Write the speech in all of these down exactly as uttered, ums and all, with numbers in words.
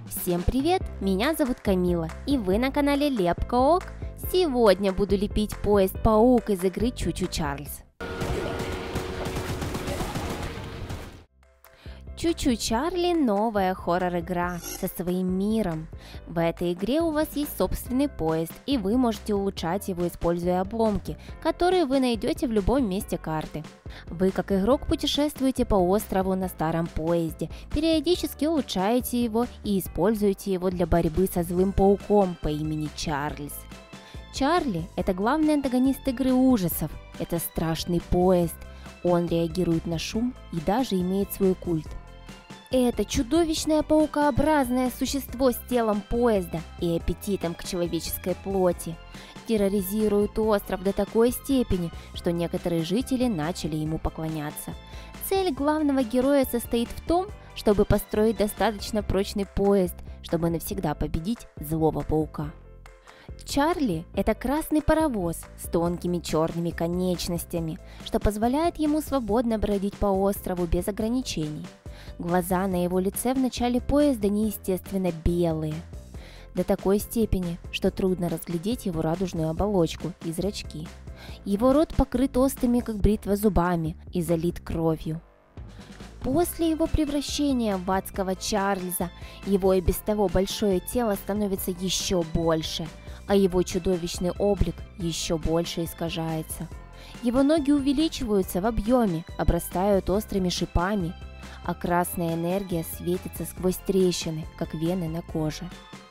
Всем привет! Меня зовут Камила, и вы на канале Лепка Ок. Сегодня буду лепить поезд-паук из игры Чу-Чу Чарльз. Чу-Чу Чарли – новая хоррор-игра со своим миром. В этой игре у вас есть собственный поезд, и вы можете улучшать его, используя обломки, которые вы найдете в любом месте карты. Вы, как игрок, путешествуете по острову на старом поезде, периодически улучшаете его и используете его для борьбы со злым пауком по имени Чарльз. Чарли – это главный антагонист игры ужасов. Это страшный поезд. Он реагирует на шум и даже имеет свой культ. Это чудовищное паукообразное существо с телом поезда и аппетитом к человеческой плоти. Терроризирует остров до такой степени, что некоторые жители начали ему поклоняться. Цель главного героя состоит в том, чтобы построить достаточно прочный поезд, чтобы навсегда победить злого паука. Чарли – это красный паровоз с тонкими черными конечностями, что позволяет ему свободно бродить по острову без ограничений. Глаза на его лице в начале поезда неестественно белые, до такой степени, что трудно разглядеть его радужную оболочку и зрачки. Его рот покрыт острыми, как бритва, зубами и залит кровью. После его превращения в адского Чарльза его и без того большое тело становится еще больше, а его чудовищный облик еще больше искажается. Его ноги увеличиваются в объеме, обрастают острыми шипами, а красная энергия светится сквозь трещины, как вены на коже.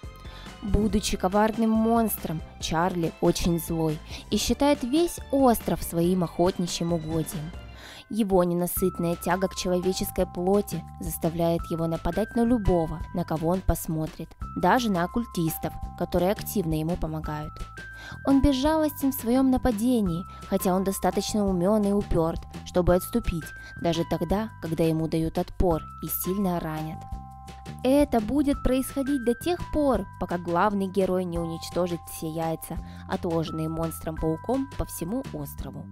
Будучи коварным монстром, Чарли очень злой и считает весь остров своим охотничьим угодьем. Его ненасытная тяга к человеческой плоти заставляет его нападать на любого, на кого он посмотрит, даже на оккультистов, которые активно ему помогают. Он безжалостен в своем нападении, хотя он достаточно умен и уперт, чтобы отступить, даже тогда, когда ему дают отпор и сильно ранят. Это будет происходить до тех пор, пока главный герой не уничтожит все яйца, отложенные монстром-пауком по всему острову.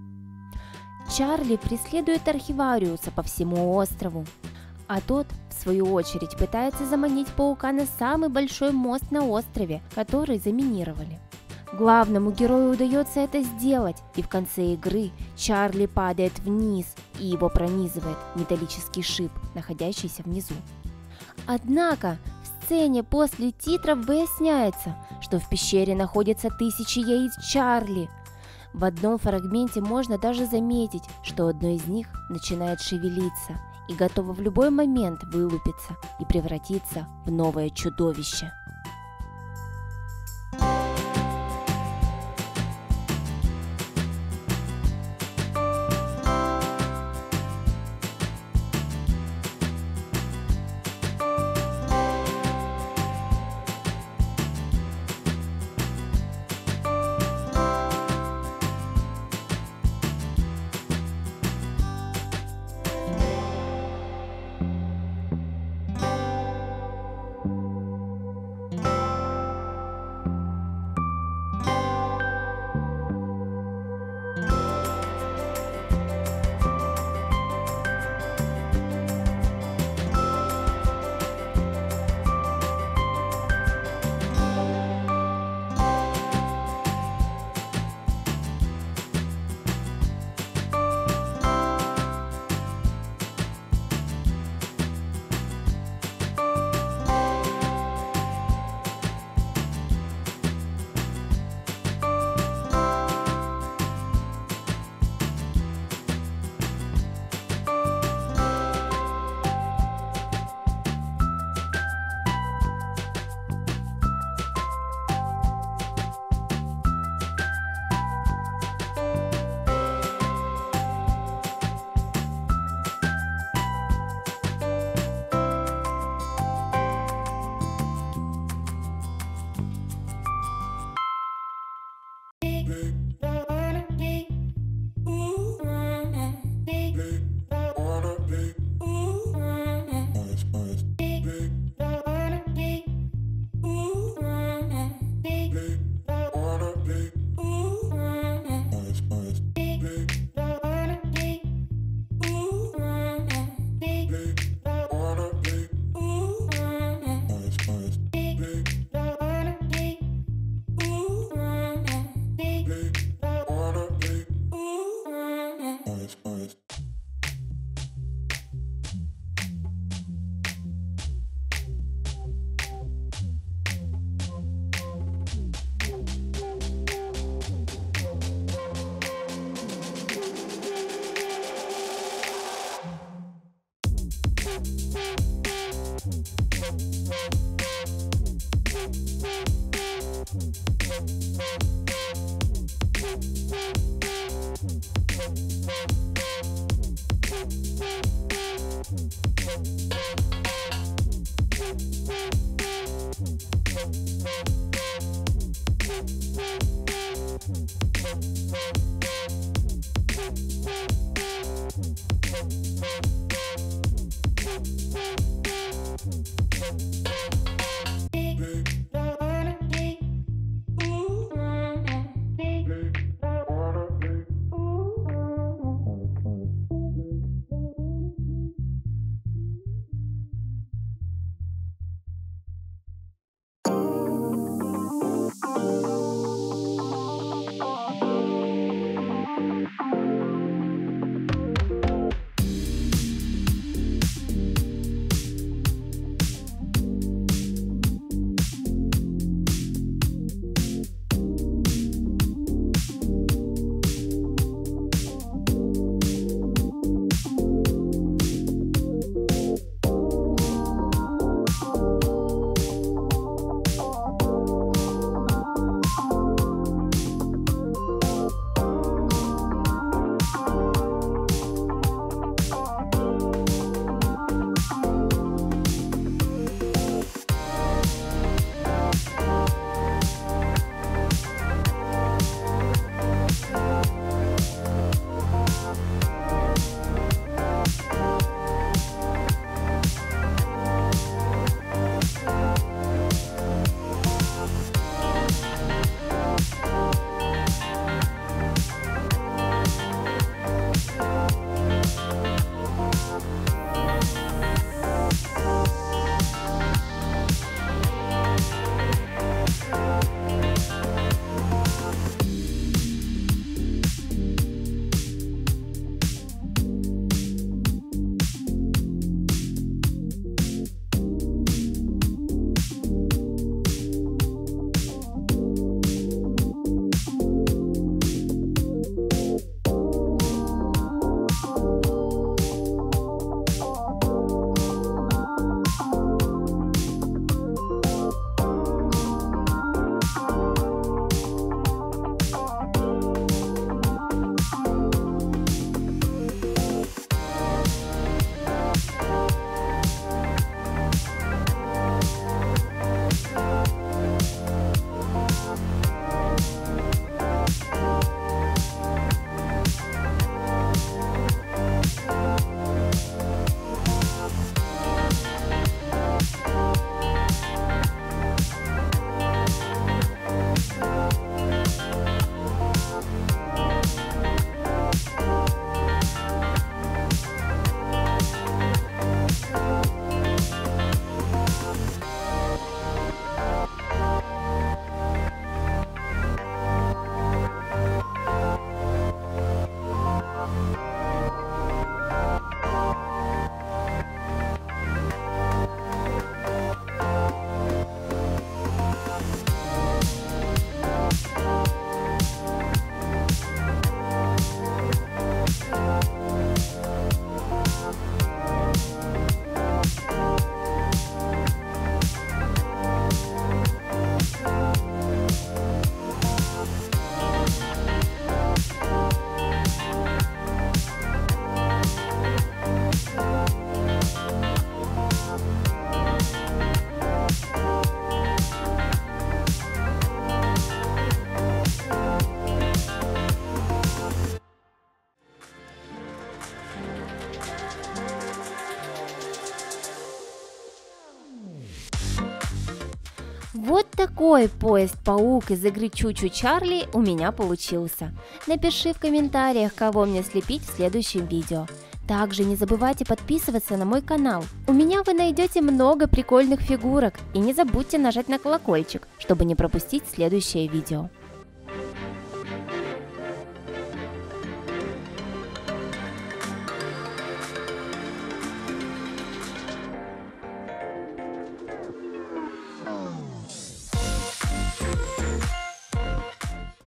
Чарли преследует Архивариуса по всему острову, а тот, в свою очередь, пытается заманить паука на самый большой мост на острове, который заминировали. Главному герою удается это сделать, и в конце игры Чарли падает вниз, и его пронизывает металлический шип, находящийся внизу. Однако в сцене после титров выясняется, что в пещере находятся тысячи яиц Чарли. В одном фрагменте можно даже заметить, что одно из них начинает шевелиться и готово в любой момент вылупиться и превратиться в новое чудовище. Вот такой поезд-паук из игры Чучу Чарли у меня получился. Напиши в комментариях, кого мне слепить в следующем видео. Также не забывайте подписываться на мой канал. У меня вы найдете много прикольных фигурок. И не забудьте нажать на колокольчик, чтобы не пропустить следующее видео.